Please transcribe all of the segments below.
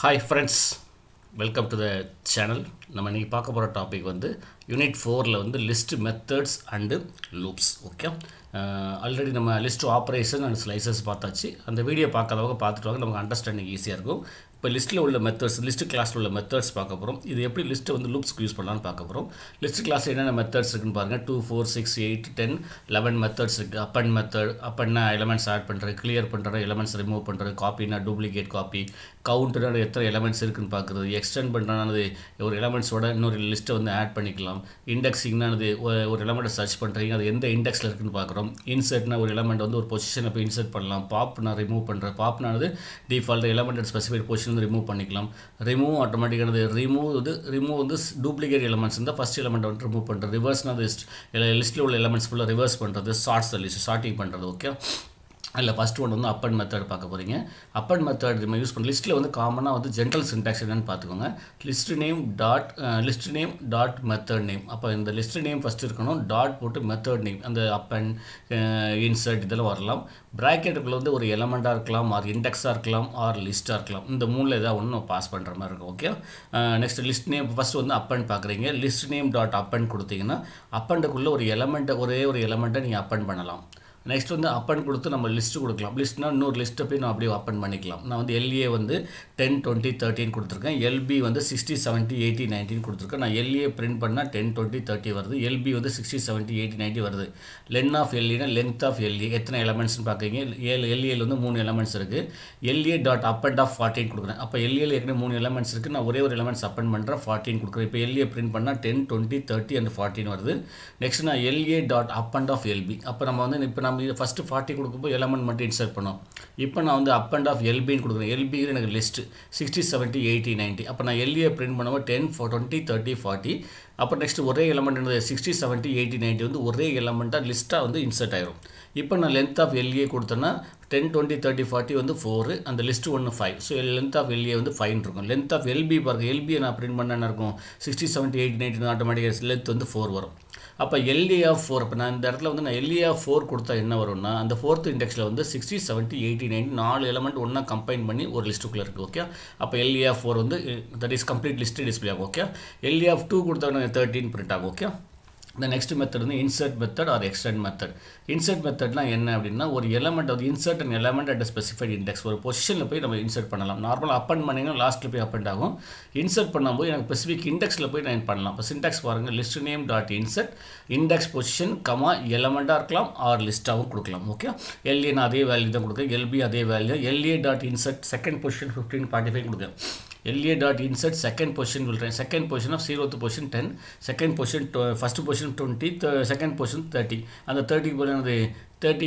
Hi friends, welcome to the channel. நம்ம இன்னைக்கு பார்க்க போகிற டாபிக் வந்து யூனிட் 4ல் வந்து list methods and loops. Okay, already நம்ம லிஸ்ட் ஆப்ரேஷன் அண்ட் ஸ்லைசஸ் பார்த்தாச்சு. அந்த வீடியோ பார்க்காதவங்க பார்த்துட்டு வாங்க, நமக்கு அண்டர்ஸ்டாண்டிங் ஈஸியாக இருக்கும். இப்போ லிஸ்ட்டில் உள்ள மெத்தட்ஸ், லிஸ்ட் கிளாஸில் உள்ள மெத்தட்ஸ் பார்க்க போகிறோம். இது எப்படி லிஸ்ட்டை வந்து லூப்ஸ்க்கு யூஸ் பண்ணலான்னு பார்க்க போகிறோம். லிஸ்ட் கிளாஸில் என்னென்ன மெத்தட்ஸ் இருக்குன்னு பாருங்கள். 2, 4, 6, 8, 10, 11 மெத்தட்ஸ் இருக்குது. அப்பன் மெத்தட், அப்பன்னா எலமெண்ட்ஸ் ஆட் பண்ணுறது, கிளியர் பண்ணுறது, எலமெண்ட்ஸ் ரிமூவ் பண்ணுறது, காப்பினா டூப்ளிகேட் காப்பி, கவுண்ட்னா எத்தனை எலமெண்ட்ஸ் இருக்குன்னு பார்க்குறது, எக்ஸ்டெண்ட் பண்ணுறனானது ஒரு எலமெண்ட்ஸோட இன்னொரு லிஸ்ட்டை வந்து ஆட் பண்ணிக்கலாம். இண்டெக்ஸிங்னானது ஒரு எலமெண்ட்டை சர்ச் பண்ணுறீங்க, அது எந்த இண்டெக்ஸில் இருக்குன்னு பார்க்குறோம். இன்சர்ட்னா ஒரு எலமெண்ட் வந்து ஒரு பொசிஷனை போய் இன்சர்ட் பண்ணலாம். பாப்னா ரிமூவ் பண்ணுறேன், பாப்னானது டிஃபால்ட் எலமெண்ட் ஸ்பெசிஃபைட் பொசிஷன் வந்து ரிமூவ் பண்ணிக்கலாம். ரிமூவ் ஆட்டோமேட்டிக்கானது, ரிமூவ் வந்து டூப்ளிகேட் எலமெண்ட்ஸ் இருந்தால் ஃபஸ்ட் எலமெண்ட் வந்து ரிமூவ் பண்ணுறது. ரிவர்ஸ்னா லிஸ்ட்டில் உள்ள எலமெண்ட்ஸ் ஃபுல்லாக ரிவர்ஸ் பண்ணுறது. ஷார்ட்டிங் பண்ணுறது. ஓகே, அதில் ஃபஸ்ட் ஒன் வந்து அப்பன் மெத்தட் பார்க்க போகிறீங்க. அப்பன் மெத்தட் நம்ம யூஸ் பண்ண லிஸ்ட்டில் வந்து காமனாக வந்து ஜென்ரல் சின்டாக்ஸ் என்னென்னு பார்த்துக்கோங்க. List name dot method name. அப்போ இந்த லிஸ்ட் நேம் ஃபஸ்ட்டு இருக்கணும், டாட் போட்டு மெத்தட் நேம், அந்த அப்பன் இன்சர்ட் இதெல்லாம் வரலாம். ப்ராக்கெட்டுக்குள்ளே வந்து ஒரு எலமெண்ட்டாக இருக்கலாம், ஆர் இண்டெக்ஸாக இருக்கலாம், ஆர் லிஸ்ட்டாக இருக்கலாம். இந்த மூணில் ஏதாவது ஒன்று பாஸ் பண்ணுற மாதிரி இருக்கும். Okay, next list name first வந்து அப்பன் பார்க்குறீங்க. லிஸ்ட் நேம் டாட் அப்பன் கொடுத்தீங்கன்னா அப்பண்டுக்குள்ளே ஒரு எலமெண்ட்டை, ஒரே ஒரு எலமெண்ட்டை நீங்கள் அப்பன் பண்ணலாம். நெக்ஸ்ட் வந்து அப்பன் கொடுத்து நம்ம லிஸ்ட்டு கொடுக்கலாம். லிஸ்ட்னா இன்னொரு லிஸ்ட்டை போய் நான் அப்படியே அப்பன் பண்ணிக்கலாம். நான் வந்து எல்ஏ வந்து 10, 20, 13 கொடுத்துருக்கேன். எல்பி வந்து 60, 70, 80, 19 கொடுத்துருக்கேன். நான் எல்ஏ பிரிண்ட் பண்ணால் 10, 20, 30 வருது. எல்பி வந்து 60, 70, 80, 90 வருது. லென் ஆஃப் எல்ஏனா லென்த் ஆஃப் எல்ஏ எத்தனை எலமெண்ட்ஸ்னு பார்க்குறீங்க. எல்ஏல வந்து 3 எலமெண்ட்ஸ் இருக்குது. எல்ஏ டாட் அப்பண்ட் ஆஃப் 14 கொடுக்குறேன். அப்போ எல்ஏல ஏற்கனவே 3 எலமெண்ட்ஸ் இருக்குது, நான் ஒரே ஒரு எலமெண்ட்ஸ் அப்பன் பண்ணுறேன், 14 கொடுக்குறேன். இப்போ எல்ஏ பிரிண்ட் பண்ணால் 10, 20, 30 அண்ட் 14 வருது. நெக்ஸ்ட் நான் LA dot append of LB. அப்போ நம்ம வந்து இப்போ நம்ம ஃபஸ்ட்டு 40 கொடுக்கும்போது எலமெண்ட் மட்டும் இன்சர்ட் பண்ணோம். இப்போ நான் வந்து அப் அண்ட் ஆஃப் எல்பின்னு கொடுக்குறேன். எல்பியில் எனக்கு லிஸ்ட்டு 60, 70, 80, 90. அப்போ நான் எல்ஏ பிரிண்ட் பண்ணும்போது 10, 20, 30, 40. அப்போ நெக்ஸ்ட்டு ஒரே எலமெண்ட் என்னது 60, 70, 80, 90 வந்து ஒரே எலமெண்ட்டாக லிஸ்ட்டாக வந்து இன்சர்ட் ஆயிரும். இப்போ நான் லென்த் ஆஃப் எல்ஏ கொடுத்தேன்னா 10, 20, 30, 40 வந்து 4, அந்த லிஸ்ட்டு ஒன்று 5. ஸோ லென்த் ஆஃப் எல்ஏ வந்து 5 இருக்கும். லென்த் ஆஃப் எல்பி பாருங்கள், எல்பியை நான் பிரிண்ட் பண்ண என்ன இருக்கும் 60, 70, 80, 90 ஆட்டோமேட்டிக்காக லென்த் வந்து 4 வரும். அப்போ எல்ஏ ஆஃப் 4, அப்போ நான் இந்த இடத்துல வந்து நான் எல்ஏ ஆஃப் 4 கொடுத்தா என்ன வரும்னா அந்த 4th இண்டெக்ஸில் வந்து 60, 70, 80, 90 4 எலமெண்ட் ஒன்றா கம்பைன் பண்ணி ஒரு லிஸ்ட்டுக்குள்ளே இருக்குது. ஓகே, அப்போ எல்ஏ ஆஃப் 4 வந்து that is complete list display ஆகும். ஓகே, எல்ஏ ஆஃப் 2 கொடுத்தா 13 பிரிண்ட் ஆகும். ஓகே, இந்த நெக்ஸ்ட் மெத்தட் வந்து insert method or extend method. Insert மெத்தட்லாம் என்ன அப்படின்னா ஒரு எலமெண்ட் வந்து insert and element at specified index, ஒரு பொசிஷனில் போய் நம்ம இன்சர்ட் பண்ணலாம். நார்மலாக அப்பன் பண்ணிங்கன்னா லாஸ்ட்டில் போய் அப்பண்ட் ஆகும். இன்சர்ட் பண்ணும்போது எனக்கு ஸ்பெசிஃபிக் இண்டெக்ஸில் போய் நான் பண்ணலாம். இப்போ சின்டாக்ஸ் பாருங்கள், list name dot insert index position comma எலமெண்ட்டாக இருக்கலாம் ஆர் லிஸ்ட்டாகவும் கொடுக்கலாம். ஓகே, எல்ஏ நான் அதே வேல்யூ தான் கொடுக்குறேன், எல்பி அதே value. LA dot insert second position 15, 45 கொடுக்குறேன். LA dot insert second position சொல்கிறேன். Second position of 0th position 10, second position first position 20, second position 30. அந்த 30 போல 30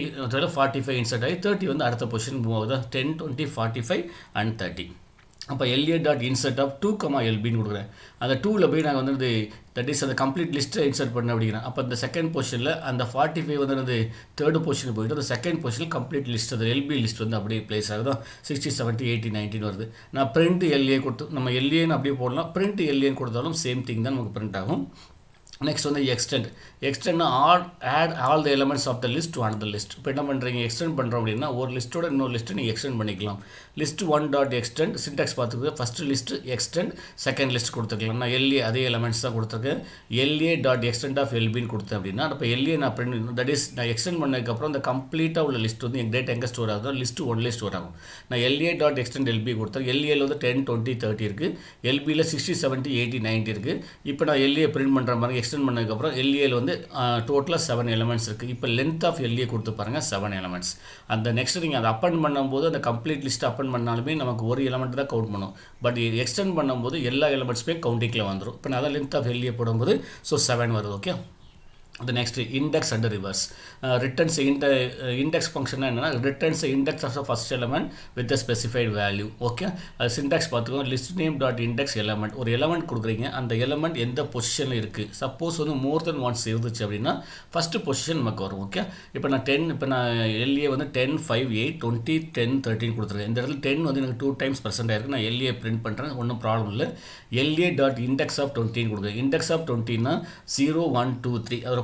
45 இன்சர்ட் ஆகி 30 வந்து அடுத்த பொசிஷன் மூவ் ஆகுது. 10, 20, 45 அண்ட் 30. அப்போ எல்ஏ டாட் இன்சர்ட் ஆஃப் 2, எல்பின்னு கொடுக்குறேன். அந்த 2ல் போய் நாங்கள் வந்து தட் இஸ் அந்த கம்ப்ளீட் லிஸ்ட்டை இன்சர்ட் பண்ண அப்படிங்கிறேன். அப்போ இந்த செகண்ட் பொசிஷனில் அந்த 45 வந்து தேர்ட் பொசிஷன் போய்ட்டு அந்த செகண்ட் பொசிஷனில் கம்ப்ளீட் லிஸ்ட், அந்த எல்பி லிஸ்ட் வந்து அப்படியே பிளேஸ் ஆகுது. 60, 70, 80, 90 வருது. நான் பிரிண்ட் எல்ஏ கொடுத்து நம்ம எல்ஏன்னு அப்படியே போடலாம், பிரிண்ட் எல்ஏன்னு கொடுத்தாலும் சேம் திங் தான் நமக்கு பிரிண்ட் ஆகும். நெக்ஸ்ட் வந்து எக்ஸ்டெண்ட்னா add all the elements of the list to another list. இப்போ என்ன பண்ணுறீங்க, எக்ஸ்டெண்ட் பண்ணுறோம் அப்படின்னா ஒரு லிஸ்ட்டோட இன்னொரு லிஸ்ட்டு நீங்கள் எக்ஸ்டெண்ட் பண்ணிக்கலாம். லிஸ்ட் 1 டாட் எக்ஸ்டெண்ட் சின்டாக்ஸ் பார்த்துக்கு first list extend second list கொடுத்துக்கலாம். நான் எல்ஏ அதே எலமெண்ட்ஸ் தான் கொடுத்துருக்கேன். எல்ஏ டாட் எக்ஸ்டெண்ட் ஆஃப் எல்பின்னு கொடுத்தேன் அப்படின்னா இப்போ எல்ஏ நான் பிரிண்ட் தட் இஸ் நான் எக்ஸ்டெண்ட் பண்ணதுக்கப்புறம் அந்த கம்ப்ளீட்டாக உள்ள லிஸ்ட் வந்து எங்கள் டேட் எங்கே ஸ்டோர் ஆகுதோ லிஸ்ட்டு 1 ஸ்டோர் ஆகும். நான் எல்ஏ டாட் எக்ஸ்டெண்ட் எல்பி கொடுத்தேன். எல்ஏல வந்து 10, 20, 30 இருக்குது. எல்பியில் 60, 70, 80, 90 இருக்குது. இப்போ நான் எல்ஏ பிரிண்ட் பண்ணுற மாதிரி எக்ஸ்டெண்ட் பண்ணதுக்கப்புறம் எல்ஏல வந்து டோட்டலாக 7 எலமெண்ட்ஸ் இருக்குது. இப்போ லென்த் ஆஃப் எல்ஏ கொடுத்து பாருங்கள் 7 எலமெண்ட்ஸ். அந்த நெக்ஸ்ட் நீங்கள் அதை அப்பன் பண்ணும்போது அந்த கம்ப்ளீட் லிஸ்ட் அப்பன் பண்ணாலுமே நமக்கு ஒரு எலமெண்ட் தான் கவுண்ட் பண்ணும். பட் எக்ஸ்டெண்ட் பண்ணும்போது எல்லா எலமெண்ட்ஸுமே கவுண்டிங்கில் வந்துடும். இப்போ நான் அதை லென்த் ஆஃப் எல்ஏ போடும்போது ஸோ 7 வருது. Okay, the next index and reverse returns index function என்னன்னா returns index of the first element with the specified value. Okay, அது சின்டாக்ஸ் பார்த்துக்கோங்க. List name dot index element, ஒரு எலமெண்ட் கொடுக்குறீங்க, அந்த எலமெண்ட் எந்த பொசிஷனில் இருக்குது. சப்போஸ் வந்து மோர் தென் ஒன்ஸ் இருந்துச்சு அப்படின்னா ஃபஸ்ட்டு பொசிஷன் நமக்கு வரும். ஓகே, இப்போ நான் எல்ஏ வந்து 10, 5, 8, 20, 10, 13 கொடுத்துருக்கேன். இந்த இடத்துல 10 வந்து எனக்கு 2 times present ஆயிருக்கு. நான் எல்ஏ பிரிண்ட் பண்ணுறேன், ஒன்றும் ப்ராப்ளம் இல்லை. எல்ஏ டாட் இண்டெக்ஸ் ஆஃப் 20 கொடுக்குறேன். இண்டெக்ஸ் ஆஃப் 20னா 0, 1, 2, 3 அதோட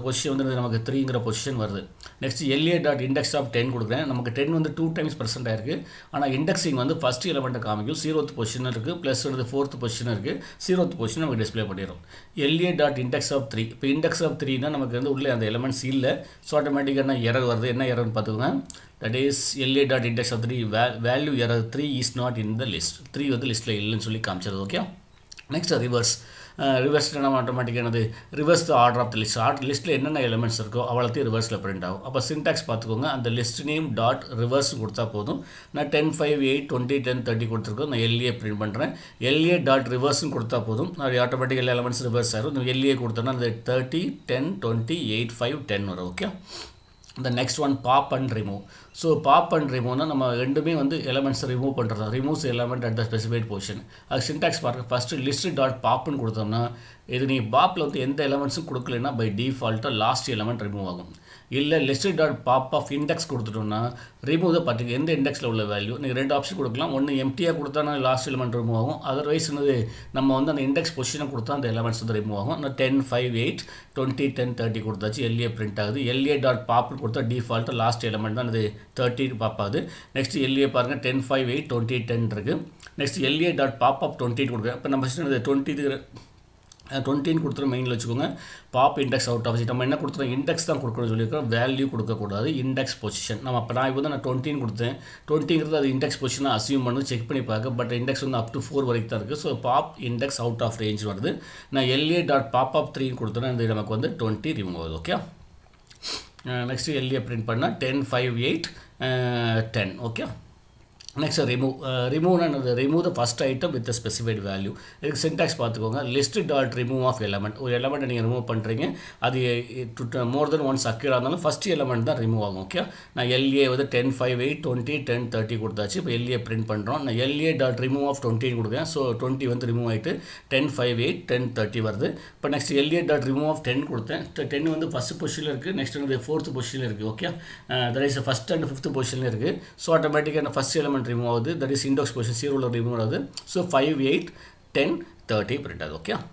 பொசிஷன் வந்து நமக்கு 3ங்கிற பொசிஷன் வருது. Next LA dot index of 10 கொடுக்குறேன். நமக்கு 10 வந்து 2 டைம்ஸ் ப்ரெசென்ட் ஆயிருக்கு. ஆனால் இண்டெக்ஸிங் வந்து ஃபஸ்ட் எலமெண்ட்டை காமிக்கும். 0th பொசிஷன் இருக்குது, ப்ளஸ் வந்து 4th பொசிஷன் இருக்குது. 0th பொசிஷன் நமக்கு டிஸ்பிளே பண்ணிடும். LA dot index of 3. இப்போ இண்டெக்ஸ் ஆஃப் 3னா நமக்கு வந்து உள்ளே அந்த எலமெண்ட்ஸ் இல்லை. ஸோ ஆட்டோமேட்டிக்காக என்ன எரர் வருது, என்ன எரர்னு பார்த்துக்கோங்க. That is LA dot index of 3 value error 3 is not in the list. 3 வந்து லிஸ்ட்டில் இல்லைன்னு சொல்லி காமிச்சது. Okay, next reverse. ரிவர்ஸ் நம்ம ஆட்டோமேட்டிக்காக என்னது, reverse the order of the list. லிஸ்ட்டில் என்னென்ன எலிமெண்ட்ஸ் இருக்கோ அவ்வளோத்தையும் ரிவர்ஸில் பிரிண்ட் ஆகும். அப்போ சின்டாக்ஸ் பார்த்துக்கோங்க. அந்த லிஸ்ட் நேம் டாட் ரிவர்ஸ் கொடுத்தா போதும். நான் 10, 5, 8, 20, 10, 30 கொடுத்துருக்கோம். நான் LA பிரிண்ட் பண்ணுறேன். LA டாட் ரிவர்ஸ்னு கொடுத்தா போதும். அது ஆட்டோமேட்டிக் எல்லா எலிமெண்ட்ஸ் ரிவர்ஸ் ஆகும். இந்த LA கொடுத்தோன்னா அந்த 30, 10, 20, 8, 5, 10 வரும். Okay, the next one pop and remove. So pop and remove na நம்ம ரெண்டுமே வந்து எலிமெண்ட்ஸ் ரிமூவ் பண்ணுறது. Removes element at the specified position. அது சின்டாக்ஸ் பாருங்க. ஃபஸ்ட்டு லிஸ்ட் டாட் பாப்னு கொடுத்தோம்னா இது நீ பாப்பில் வந்து எந்த எலிமெண்ட்ஸும் கொடுக்கலன்னா பை டிஃபால்ட்டாக லாஸ்ட் எலிமெண்ட் ரிமூவ் ஆகும். இல்லை list dot pop of index கொடுத்துட்டோம்னா ரிமூவ் த பர்டிகுலர் எந்த இண்டெக்ஸில் உள்ள வேல்யூ. நீங்கள் 2 ஆப்ஷன் கொடுக்கலாம். ஒன்று எம்டியாக கொடுத்தா லாஸ்ட் எலிமெண்ட் ரிமூவ் ஆகும். அதர்வைஸ் வந்து நம்ம வந்து அந்த இண்டெக்ஸ் பொசிஷனை கொடுத்தா அந்த எலிமெண்ட்ஸ் வந்து ரிமூவ் ஆகும். நான் 10, 5, 8, 20, 10, 30 கொடுத்தாச்சு. LA பிரிண்ட் ஆகுது. LA டாட் பாப்னு கொடுத்தா டிஃபால்ட்டாக லாஸ்ட் எலிமெண்ட் தான் அது 30 பாப் ஆகுது. நெக்ஸ்ட் LA பாருங்கள் 10, 5, 8, 20, 10 இருக்குது. Next LA dot pop of 20 கொடுக்குறேன். இப்போ நம்ம 20 கொடுத்துரும் மெயினில் வச்சுக்கோங்க. பாப் இண்டெக்ஸ் அவுட் ஆஃப் நம்ம என்ன கொடுத்துருவோம், இண்டெக்ஸ் தான் கொடுக்கணும்னு சொல்லியிருக்கோம். வேல்யூ கொடுக்கக்கூடாது, இண்டெக்ஸ் பொசிஷன். நம்ம அப்போ நான் இப்போ நான் 20 கொடுத்தேன். 20ங்கிறது அது இண்டெக்ஸ் பொசிஷனாக அசியூம் பண்ணி செக் பண்ணி பார்க்க. பட் இண்டெக்ஸ் வந்து அப் டு 4 வரைக்கும் தான் இருக்குது. So pop index out of range வருது. நான் LA டாட் பாப் ஆஃப் 3 கொடுத்தோன்னா இது நமக்கு வந்து 20 ரிமூவ் ஆகுது. ஓகே, நெக்ஸ்ட்டு LA பிரிண்ட் பண்ணால் 10, 5, 8, 10. ஓகே, நெக்ஸ்ட் ரிமூவ்னா remove the first item with specified value. இதுக்கு சின்டாக்ஸ் பார்த்துக்கோங்க. List dot remove of element. ஒரு எலமெண்ட்டை நீங்கள் ரிமூவ் பண்ணுறீங்க, அது மோர் தென் ஒன்ஸ் அக்யூர் இருந்தாலும் ஃபஸ்ட் எலமெண்ட் தான் ரிமூவ் ஆகும். ஓகே, நான் LA வந்து 10, 5, 8, 20, 10, 30 கொடுத்தாச்சு. இப்போ LA பிரிண்ட் பண்ணுறோம். நான் LA டாட் ரிமூவ் ஆஃப் 20 கொடுக்குறேன். ஸோ 20 வந்து ரிமூவ் ஆகிட்டு 10, 5, 8, 10, 30 வருது. இப்போ next LA dot remove of 10 கொடுத்தேன். 10 வந்து ஃபஸ்ட் பொசிஷனில் இருக்குது. நெக்ஸ்ட் வந்து 4th பொசிஷனில் இருக்குது. Okay, that is first and 5th பொசிஷனில் இருக்குது. ஸோ ஆட்டோமேட்டிக்காக ஃபஸ்ட் எலமெண்ட் ரிமூவ் ஆகுது. தட் இஸ் இண்டெக்ஸ் பொசிஷன் 0ல ரிமூவ் ஆகுது. ஸோ 5, 8, 10, 30 பிரிண்ட் ஆகுது. Okay,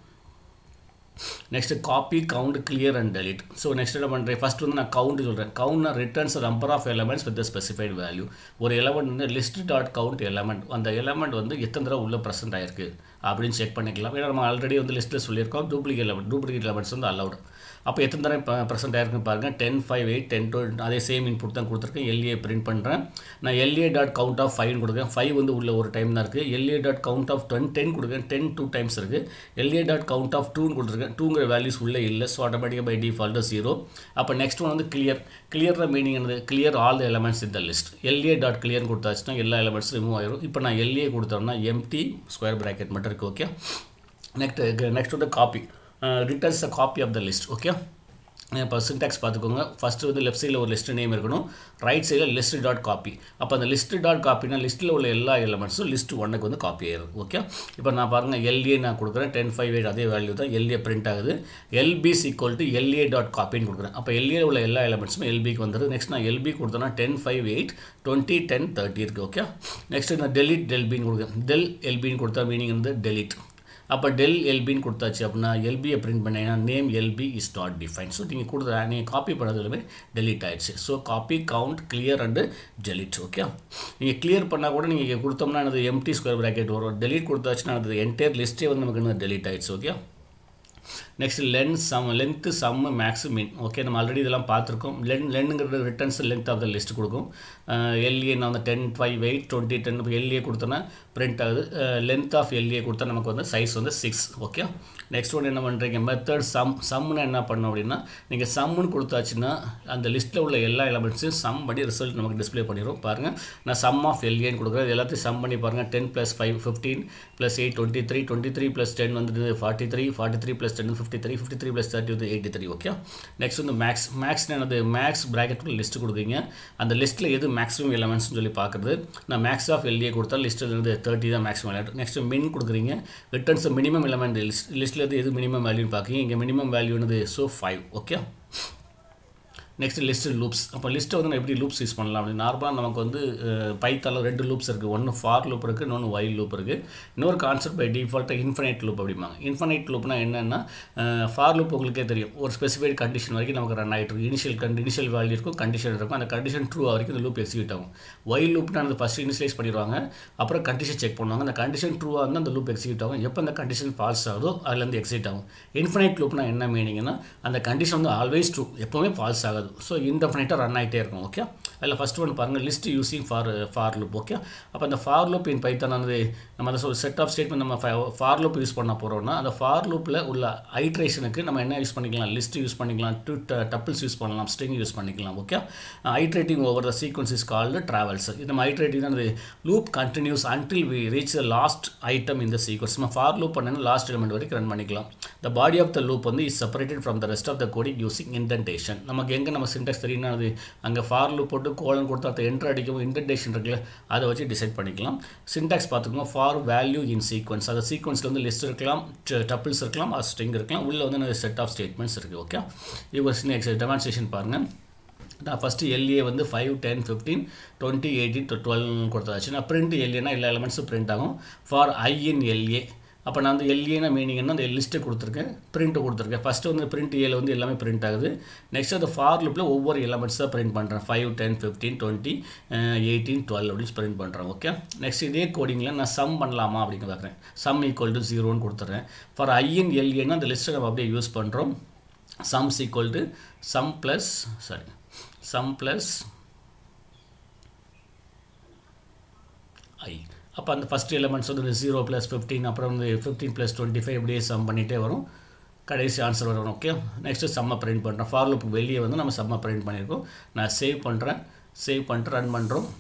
next copy, count, clear and delete. So next என்ன பண்ணுறேன், ஃபஸ்ட் வந்து நான் கவுண்ட் சொல்கிறேன். கவுண்ட்னா returns number of elements with specified value. ஒரு எலமெண்ட் வந்து லிஸ்ட் டாட் கவுண்ட் எலமெண்ட். அந்த எலமெண்ட் வந்து எத்தனை தடவை உள்ள ப்ரெசென்ட் ஆயிருக்கு அப்படின்னு செக் பண்ணிக்கலாம். ஏன்னா நம்ம ஆல்ரெடி வந்து லிஸ்ட்டில் சொல்லியிருக்கோம் டூப்ளிகேட் எலமெண்ட்ஸ் வந்து அலவுட். அப்போ எத்தனை தடவை ப்ரெசென்ட் ஆயிருக்குன்னு பாருங்கள். 10, 5, 8, 10, 12 அதே சேம் இன்புட் தான் கொடுத்துருக்கேன். LA பிரிண்ட் பண்ணுறேன். நான் LA டாட் கவுண்ட் ஆஃப் 5 கொடுக்குறேன். 5 வந்து உள்ள ஒரு டைம் தான் இருக்குது. LA டாட் கவுண்ட் ஆஃப் 10 கொடுக்குறேன். 10 2 டைம்ஸ் இருக்குது. LA டாட் கவுண்ட் ஆஃப் 2 கொடுத்துருக்கேன். 2ங்கிற வேல்யூஸ் உள்ளே இல்லை. ஸோ ஆட்டோமேட்டிக்காக பை டிஃபால்ட்டு 0. அப்போ நெக்ஸ்ட் ஒன் வந்து கிளியர். கிளியர் மீனிங் என்னது, clear all the elements in the list. LA dot clear கொடுத்தாச்சுன்னா எல்லா எலமெண்ட்ஸும் ரிமூவ் ஆயிரும். இப்போ நான் LA கொடுத்தோம்னா எம்டி ஸ்கொயர் ப்ராக்கெட் மட்டும் இருக்குது. ஓகே, நெக்ஸ்ட் வந்து copy. Returns a copy of the list. Okay, இப்போ சின்டாக்ஸ் பார்த்துக்கோங்க. ஃபஸ்ட்டு வந்து லெஃப்ட் சைடில் ஒரு லிஸ்ட் நேம் இருக்கணும். ரைட் சைடில் லிஸ்ட் டாட் காப்பி. அப்போ அந்த லிஸ்ட் டாட் காப்பினா லிஸ்ட்டில் உள்ள எல்லா எலமெண்ட்ஸும் லிஸ்ட் 1க்கு வந்து காப்பி ஆயிடும். ஓகே, இப்போ நான் பாருங்கள் LA நான் கொடுக்குறேன். 10, 5, 8 அதே வேல்யூ தான். LA பிரிண்ட் ஆகுது. LB = LA டாட் காப்பின்னு கொடுக்குறேன். அப்போ LA உள்ள எல்லா எலமெண்ட்ஸும் LBக்கு வந்துடுது. நெக்ஸ்ட் நான் LB கொடுத்தேன்னா 10, 5, 8, 20, 10, 30 இருக்குது. ஓகே, நெக்ஸ்ட் நான் டெலிட் டெல்பின்னு கொடுக்குறேன். LBன்னு கொடுத்தா மீனிங் வந்து டெலிட். அப்போ LBன்னு கொடுத்தாச்சு அப்படின்னா LBயை பிரிண்ட் பண்ணீங்கன்னா name LB is not define. So நீங்கள் காப்பி பண்ணதுலுமே டெலிட் ஆகிடுச்சு. So copy, count, clear and delete. Okay, நீங்கள் கிளியர் பண்ணால் கூட நீங்கள் கொடுத்தோம்னா அது எம்டி ஸ்கொயர் ப்ராக்கெட் வரும். டெலிட் கொடுத்தாச்சுன்னா அது என்டையர் லிஸ்ட்டே வந்து நமக்கு டெலிட் ஆகிடுச்சு. Okay, next length, sum, max, min. Okay, நம்ம ஆல்ரெடி இதெல்லாம் பார்த்துருக்கோம். லென்னுங்கிறது returns length of the list கொடுக்கும். LA நான் வந்து 10, 5, 8, 20, 10 இப்போ LA கொடுத்தோன்னா பிரிண்ட் ஆகுது. லென்த் ஆஃப் LA கொடுத்தா நமக்கு வந்து சைஸ் வந்து 6. ஓகே, நெக்ஸ்ட் ஒன்று என்ன பண்ணுறீங்க, மெத்தட் சம்முன்னு என்ன பண்ணோம் அப்படின்னா நீங்கள் சம்முன்னு கொடுத்தாச்சுன்னா அந்த லிஸ்ட்டில் உள்ள எல்லா எலமெண்ட்ஸையும் சம் பண்ணி ரிசல்ட் நமக்கு டிஸ்பிளே பண்ணிடும். பாருங்கள், நான் சம் ஆஃப் LAன்னு கொடுக்குறேன். எல்லாத்தையும் சம் பண்ணி பாருங்கள். 10 + 5 15 + 8 23 23 + 10 வந்து 43 43 + 10 53 53 + 30 வந்து 83. ஓகே, நெக்ஸ்ட் வந்து மேக்ஸ் என்னது, மேக்ஸ் ப்ராக்கெட்டுக்குள்ள லிஸ்ட்டு கொடுக்குறீங்க. அந்த லிஸ்ட்டில் எது மேக்ஸிமம் எலமெண்ட்ஸ்னு சொல்லி பார்க்குறது. நான் மேக்ஸ் ஆஃப் LA கொடுத்தா லிஸ்ட்டில் இருந்து 30 தான் மேக்ஸிமம் எலமெண்ட். நெக்ஸ்ட் மின் கொடுக்குறீங்க. ரிட்டர்ன்ஸ் மினிமம் எலமெண்ட் லிஸ்ட்டில் எது மினிமம் வேல்யூன்னு பார்க்குறீங்க. இங்கே மினிமம் வேல்யூ என்னது, so 5. Okay, next list loops. அப்போ லிஸ்ட்டை வந்து நான் எப்படி லூப்ஸ் யூஸ் பண்ணலாம் அப்படின்னு நார்மலாக நமக்கு வந்து பைத்தானில் 2 லூப்ஸ் இருக்குது. ஒன்று ஃபார் லூப் இருக்குது, இன்னொன்று வைல் லூப் இருக்குது. இன்னொரு கான்செப்ட் பை டிஃபால்ட்டாக இன்ஃபினைட் லூப் அப்படிம்பாங்க. இன்ஃபினைட் லூப்னா என்னென்னா ஃபார் லூப் உங்களுக்கே தெரியும், ஒரு ஸ்பெசிஃபைட் கண்டிஷன் வரைக்கும் நமக்கு ரன் ஆகிட்டு இருக்கும். இனிஷியல் வேல்யூ இருக்கும், கண்டிஷன் இருக்கும், அந்த கண்டிஷன் ட்ரூ வரைக்கும் இந்த லூப் எக்ஸிக்யூட் ஆகும். வைல் லூப்னா அந்த ஃபஸ்ட்டு இனிஷியலைஸ் பண்ணிடுவாங்க, அப்புறம் கண்டிஷன் செக் பண்ணுவாங்க. அந்த கண்டிஷன் ட்ரூவாக இருந்தால் அந்த லூப் எக்ஸிக்யூட் ஆகும். எப்போ அந்த கண்டிஷன் ஃபால்ஸ் ஆகுதோ அதுலேருந்து எக்ஸிட் ஆகும். இன்ஃபினைட் லூப்னா என்ன மீனிங்னா அந்த கண்டிஷன் வந்து ஆல்வேஸ் ட்ரூ, எப்போவுமே ஃபால்ஸ் ஆகாது. ஸோ இன்டெஃபினைட்டாக ரன் ஆகிட்டே இருக்கும். ஓகே, அதில் ஃபஸ்ட் ஒன் பாருங்கள், list using for loop. Okay, அப்போ அந்த ஃபார் லூப் இன் பைத்தான் நம்ம அந்த செட் ஆஃப் ஸ்டேட்மெண்ட் நம்ம ஃபார் லூப் யூஸ் பண்ண போகிறோம்னா அந்த ஃபார் லூப்பில் உள்ள ஐட்ரேஷனுக்கு நம்ம என்ன யூஸ் பண்ணிக்கலாம், லிஸ்ட் யூஸ் பண்ணிக்கலாம், டப்பிள்ஸ் யூஸ் பண்ணலாம், ஸ்ட்ரிங் யூஸ் பண்ணிக்கலாம். Okay, iterating over the sequence is called travels. இது நம்ம ஐட்ரேட்டிங் தான். Loop continues until we reach the last item இந்த சீக்வன்ஸ். நம்ம ஃபார் லூப் பண்ணணும் லாஸ்ட் எலிமெண்ட் வரைக்கும் ரன் பண்ணிக்கலாம். The body of the loop வந்து is separated from the rest of the coding using indentation. நமக்கு எங்கே நம்ம சின்டெக்ஸ் தெரியும்னா அது அங்கே ஃபார் லூப் போட்டு கோலன் கொடுத்தா அதை என்ட்ரு அடிக்கும், இன்டென்டேஷன் இருக்குல்ல, அதை வச்சு டிசைட் பண்ணிக்கலாம். சின்டாக்ஸ் பார்த்துக்கோங்க, ஃபார் வேல்யூ இன் சீக்வன்ஸ். அந்த சீக்வன்ஸில் வந்து லிஸ்ட் இருக்கலாம், டப்பிள்ஸ் இருக்கலாம், ஸ்ட்ரிங் இருக்கலாம், உள்ளே வந்து செட் ஆஃப் ஸ்டேட்மெண்ட்ஸ் இருக்குது. ஓகே, இது ஒரு சின்ன டெமான்ஸ்ட்ரேஷன் பாருங்கள். நான் ஃபஸ்ட்டு LA வந்து 5, 10, 15, 20, 18 to 12 கொடுத்தாச்சு. நான் பிரிண்ட் LAனா எல்லா எலிமெண்ட்ஸும் பிரிண்ட் ஆகும். ஃபார் I in LA, அப்போ நான் வந்து LAனா மீனிங் என்ன, அந்த லிஸ்ட்டு கொடுத்துருக்கேன், பிரிண்ட்டு கொடுத்துருக்கேன். ஃபஸ்ட்டு வந்து பிரிண்ட் ஏல வந்து எல்லாமே பிரிண்ட் ஆகுது. நெக்ஸ்ட் அந்த ஃபார் லூப்பில் ஒவ்வொரு எலிமெண்ட்ஸ் தான் பிரிண்ட் பண்ணுறேன். 5, 10, 15, 20, 18, 12 அப்படின்னு பிரிண்ட் பண்ணுறேன். ஓகே, நெக்ஸ்ட் இதே கோடிங்கில் நான் சம் பண்ணலாமா அப்படின்னு பார்க்குறேன். சம் ஈக்குவல் டு 0ன்னு கொடுத்துட்றேன். ஃபார் I in LAனா அந்த லிஸ்ட்டை நம்ம அப்படியே யூஸ் பண்ணுறோம். Sums equal to sum plus I. அப்போ அந்த ஃபஸ்ட் எலிமெண்ட்ஸ் வந்து 0 + 15, அப்புறம் வந்து 15 + 25 இப்படியே சம் பண்ணிகிட்டே வரும், கடைசி ஆன்சர் வரும். ஓகே, நெக்ஸ்ட்டு சம்மை பிரிண்ட் பண்ணுறோம். ஃபார் லூப் வெளியே வந்து நம்ம சம்மை பிரிண்ட் பண்ணியிருக்கோம். நான் சேவ் பண்ணிட்டு ரன் பண்ணுறோம்.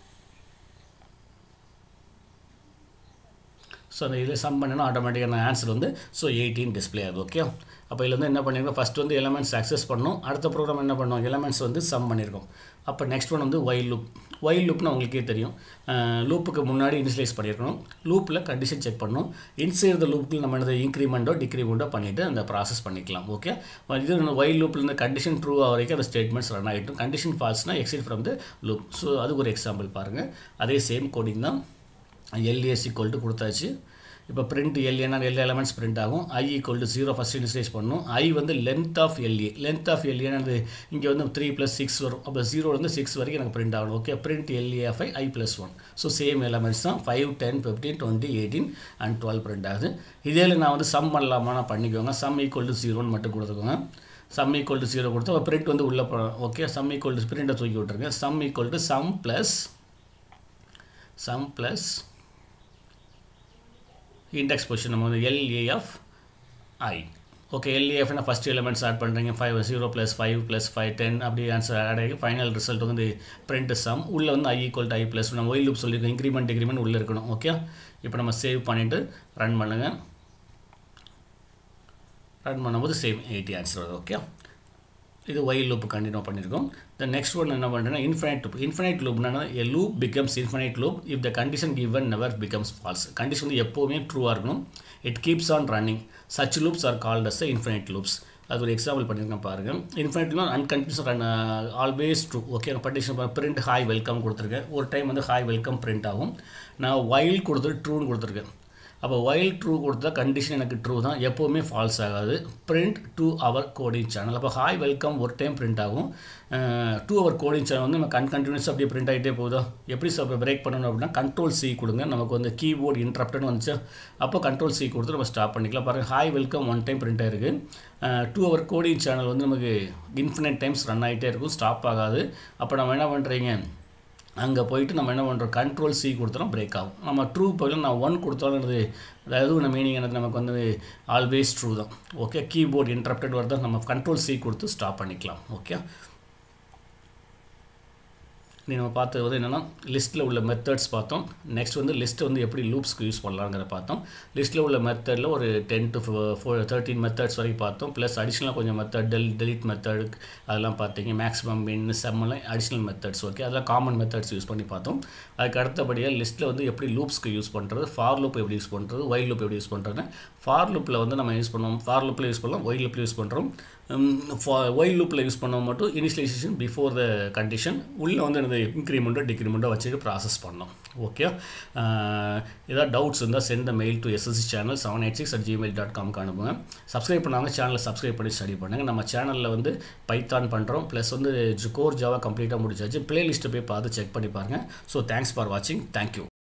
ஸோ அந்த இதில் சம் பண்ணணும், ஆட்டோமேட்டிக்கான ஆன்சர் வந்து 18 டிஸ்பிளே ஆகுது. ஓகே, அப்போ இதில் வந்து என்ன பண்ணியிருக்கோம், ஃபஸ்ட் வந்து எலிமெண்ட்ஸ் அக்சஸ் பண்ணோம், அடுத்த ப்ரோக்ராம் என்ன பண்ணோம், எலிமெண்ட்ஸ் வந்து சம் பண்ணியிருக்கோம். அப்போ நெக்ஸ்ட் ஒன் வந்து வைல் லூப்னா உங்களுக்கே தெரியும், லூப்புக்கு முன்னாடி இனிஷியலைஸ் பண்ணியிருக்கணும், லூப்பில் கண்டிஷன் செக் பண்ணணும், இன்சைட் த லூப்புக்கு நம்ம என்னது இன்க்ரிமெண்ட்டோ டிக்ரிமெண்ட்டோ பண்ணிவிட்டு அந்த ப்ராசஸ் பண்ணிக்கலாம். ஓகே, இது வைல் லூப்பில் இந்த கண்டிஷன் ட்ரூ வரைக்கும் அந்த ஸ்டேட்மெண்ட்ஸ் ரன் ஆகிட்டும். கண்டிஷன் ஃபால்ஸ்னால் exit from the loop. So அதுக்கு ஒரு எக்ஸாம்பிள் பாருங்கள். அதே சேம் கோடிங் தான். LA = கொடுத்தாச்சு. இப்போ பிரிண்ட் LAனா எல்லா எலிமெண்ட்ஸ் பிரிண்ட் ஆகும். I = 0 ஃபஸ்ட் இனிஷியலைஸ் பண்ணணும். I வந்து லென்த் ஆஃப் LA அது இங்கே வந்து 3 + 6 வரும். அப்போ 0 6 வரைக்கும் எனக்கு பிரிண்ட் ஆகணும். Okay, print LA of I + 1. So same elements தான் 5, 10, 15, 20, 18 and 12 பிரிண்ட் ஆகுது. இதே நான் வந்து சம் பண்ணலாமா, நான் பண்ணிக்கோங்க. சம் = 0ன்னு மட்டும் கொடுத்துக்கோங்க. சம் = 0 கொடுத்து அப்போ பிரிண்ட் வந்து உள்ளே போகணும். ஓகே, சம் = பிரிண்ட்டை தூக்கி விட்டுருங்க. Sum = sum plus index position நம்ம வந்து LA of I. Okay, LA of first elements add பண்ணுறீங்க. 5, 0 + 5 + 5, 10 அப்படி ஆன்சர் ஆட் ஆகி ஃபைனல் ரிசல்ட் வந்து பிரிண்ட் சம். உள்ளே வந்து I = I + நம்ம ஒயில் லூப் சொல்லியிருக்கோம், இன்க்ரிமெண்ட் டிக்ரிமெண்ட் உள்ளே இருக்கணும். ஓகே, இப்போ நம்ம சேவ் பண்ணிவிட்டு ரன் பண்ணுங்கள். ரன் பண்ணும்போது சேம் 80 ஆன்சர் வருது. ஓகே, இது வைல் லூப் கண்டினியூ பண்ணியிருக்கோம். த நெக்ஸ்ட் ஒன் என்ன பண்ணுறேன்னா இன்ஃபினைட் லூப்னா a loop becomes infinite loop if the condition given never becomes false. Condition வந்து எப்போவுமே ட்ரூவாக இருக்கணும். it keeps on running. such loops are called as infinite loops. அது ஒரு example பண்ணியிருக்கேன் பாருங்கள். இன்ஃபினைட்னா uncontinuous run, always true. Okay, condition print hi welcome கொடுத்துருக்கேன். ஒரு டைம் வந்து ஹாய் வெல்கம் பிரிண்ட் ஆகும். நான் வைல் கொடுத்துட்டு ட்ரூன்னு கொடுத்துருக்கேன். அப்போ வைல் ட்ரூ கொடுத்தா கண்டிஷன் எனக்கு ட்ரூ தான், எப்போவுமே ஃபால்ஸ் ஆகாது. Print to our coding channel. அப்போ ஹாய் வெல்கம் ஒரு டைம் பிரிண்ட் ஆகும். டு அவர் கோடிங் சேனல் வந்து நம்ம கண்டினியூஸ் அப்படியே பிரிண்ட் ஆகிட்டே போகுதோ. எப்படி பிரேக் பண்ணணும் அப்படின்னா Ctrl+C கொடுங்க. நமக்கு வந்து கீபோர்டு இன்டரப்ட்னு வந்துச்சு, அப்போ Ctrl+C கொடுத்து நம்ம ஸ்டாப் பண்ணிக்கலாம். பாருங்கள், hi welcome one time print ஆகிருக்கு. டு அவர் கோடிங் சேனல் வந்து நமக்கு இன்ஃபினைட் டைம்ஸ் ரன் ஆகிட்டே இருக்கும், ஸ்டாப் ஆகாது. அப்போ நம்ம என்ன பண்ணுறீங்க, அங்கே போயிட்டு நம்ம என்ன பண்ணுறோம், Ctrl+C கொடுத்தோம், பிரேக் ஆகும். நம்ம ட்ரூ பதில் நான் 1 கொடுத்தாலும் அதாவது நம்ம மீனிங் என்னது, நமக்கு வந்து ஆல்வேஸ் ட்ரூ தான். ஓகே, கீபோர்டு இன்டரப்டட் வருது, நம்ம Ctrl+C கொடுத்து ஸ்டாப் பண்ணிக்கலாம். ஓகே, நம்ம பார்த்தது வந்து என்னென்னா லிஸ்ட்டில் உள்ள மெத்தட்ஸ் பார்த்தோம். நெக்ஸ்ட் வந்து லிஸ்ட்டு வந்து எப்படி லூப்ஸ்க்கு யூஸ் பண்ணலாங்கிற பார்த்தோம். லிஸ்ட்டில் உள்ள மெத்தடில் ஒரு 10 to 13 மெத்தட்ஸ் வரைக்கும் பார்த்தோம். ப்ளஸ் அடிஷ்னலாக கொஞ்சம் மெத்தட் டெலிட் மெத்தட் அதெல்லாம் பார்த்தீங்க. மேக்ஸிமம் மின் செம்மெல்லாம் அடிஷ்னல் மெத்தட்ஸ். ஓகே, அதெல்லாம் காமன் மெத்தட்ஸ் யூஸ் பண்ணி பார்த்தோம். அதுக்கு அடுத்தபடியாக லிஸ்ட்டில் வந்து எப்படி லூப்ஸ்க்கு யூஸ் பண்ணுறது, ஃபார் லூப் எப்படி யூஸ் பண்ணுறது, ஒயில் லூப் எப்படி யூஸ் பண்ணுறதுன்னு. ஃபார் லூப்பில் வந்து நம்ம யூஸ் பண்ணுவோம், ஃபார் லூப்பில் யூஸ் பண்ணலாம், ஒயில் லூப்பில் யூஸ் பண்ணுறோம். ஒயில் லூப்பில் யூஸ் பண்ணோம் மட்டும் இனிஷியலைசேஷன் பிஃபோர் த கண்டிஷன் உள்ளே வந்து இந்த இன்க்ரிமெண்ட்டோ டிக்ரிமெண்ட்டோ வச்சுட்டு ப்ராசஸ் பண்ணோம். ஓகே, ஏதாவது டவுட்ஸ் இருந்தால் send the mail to sscchannel786@gmail.com அனுப்புங்க. சப்ஸ்கிரைப் பண்ணாங்க சேனலை சப்ஸ்கிரைப் பண்ணி ஸ்டடி பண்ணுங்கள். நம்ம சேனலில் வந்து பைத்தான் பண்ணுறோம், ப்ளஸ் வந்து கோர் ஜாவா கம்ப்ளீட்டாக முடிச்சாச்சு. பிளேலிஸ்ட்டை போய் பார்த்து செக் பண்ணி பாருங்கள். ஸோ தேங்க்ஸ் ஃபார் வாட்சிங். தேங்க்யூ.